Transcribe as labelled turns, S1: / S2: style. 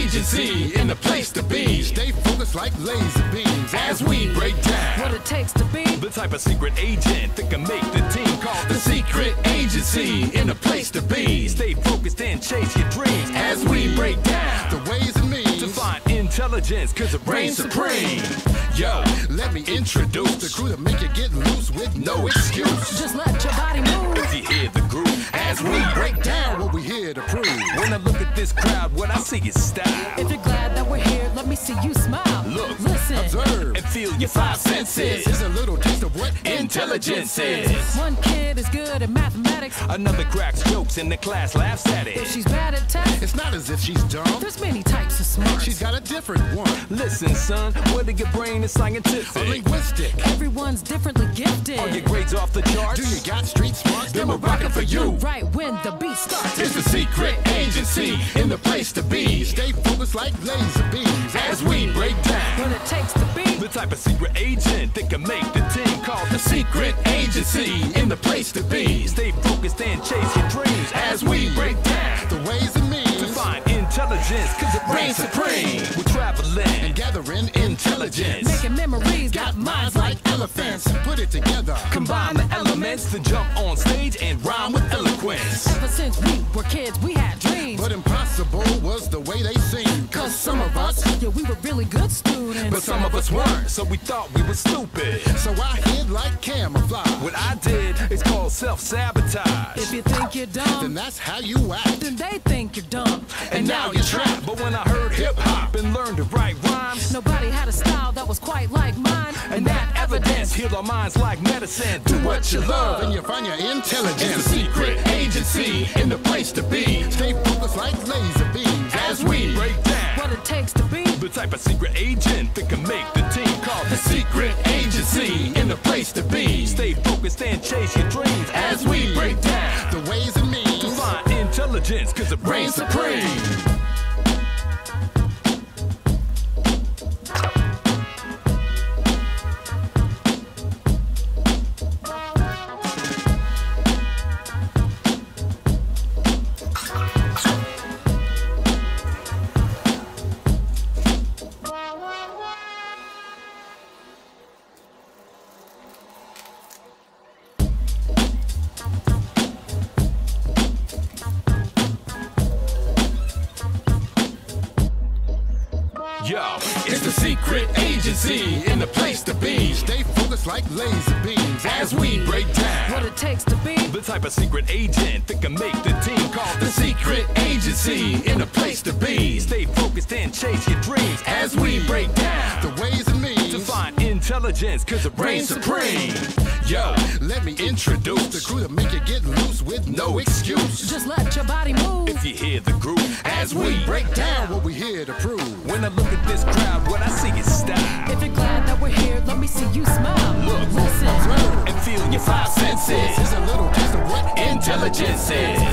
S1: agency in the place to be.
S2: Stay focused like laser beams
S1: As we break down
S3: what it takes to be
S1: the type of secret agent that can make the team called the secret agency in the place to be. Stay focused and chase your dreams as we break down
S2: the ways and means
S1: to find intelligence, cause it reigns supreme. Yo,
S2: let me introduce the crew that make you get loose with no excuse.
S3: just let your body move.
S1: if you hear the groove as we break down.
S2: What we here to prove.
S1: When I look at this crowd, what I see is style.
S3: If you're glad that we're here, let me see you smile.
S1: Look,
S3: listen,
S2: Observe.
S1: and feel your five senses.
S2: Here's a little taste of what
S1: Intelligence is.
S3: one kid is good at mathematics.
S1: Another cracks jokes and the class laughs at
S3: If
S1: it.
S3: she's bad at tests,
S2: It's not as if she's dumb.
S3: there's many types of smarts.
S2: She's got a different one.
S1: Listen, son, whether your brain is
S2: A
S1: scientific
S2: linguistic.
S3: Everyone's differently gifted.
S1: or your grades off the charts,
S2: Do you got street smarts?
S1: then we're rocking for you.
S3: Right when the beat starts.
S1: It's the secret agency in the place to be.
S2: Stay focused like laser beams
S1: As we break down
S3: What it takes to be
S1: the type of secret agent that can make the team called the secret agency in the place to be. Stay focused and chase your dreams as we break down
S2: the ways and means
S1: to find intelligence, cause it reigns supreme. We're traveling
S2: and gathering
S1: intelligence.
S3: making memories,
S2: Got minds like elephants. Put it together.
S1: Combine the elements to jump on stage and rhyme with eloquence.
S3: Ever since we were kids, we had dreams.
S2: But impossible was the way they seemed. Cause some of us,
S3: yeah, we were really good students.
S1: But some of us weren't, so we thought we were stupid.
S2: so I hid like camouflage.
S1: What I did is called self-sabotage.
S3: if you think you're
S2: Then
S3: dumb,
S2: that's how you act.
S3: then they think you're dumb.
S1: And now you're trapped. But when I heard hip-hop and learned to write rhymes,
S3: Nobody had a style that was quite like mine.
S1: and that evidence healed our minds like medicine. Do what you love.
S2: Then you find your
S1: It's
S2: intelligence.
S1: the secret agency in the place to be.
S2: Stay focused like laser beams
S1: As we break down
S3: What it takes to be
S1: the type of secret agent that can make the team called the secret agency in the place to be. Stay focused and chase your dreams as we break down
S2: the ways and means
S1: to find intelligence, cause it reigns supreme. Yo, it's the secret agency in the place to be.
S2: Stay focused like laser beams
S1: As we break
S3: what
S1: down
S3: it takes to be
S1: the type of secret agent that can make the team called the secret agency in the place to be. Stay focused and chase your dreams as we break down
S2: the ways and means
S1: to find intelligence, cause it reigns supreme. Yo,
S2: let me introduce the crew that make you get loose with no excuse.
S3: just let your body move.
S1: if you hear the groove as we break down.
S2: What we here to prove.
S1: When I look at this crowd, what I see is style.
S3: If you're glad that we're here, let me see you smile.
S1: Look,
S3: listen,
S2: Observe.
S1: and feel your five senses.
S2: Here's a little taste of what
S1: Intelligence is.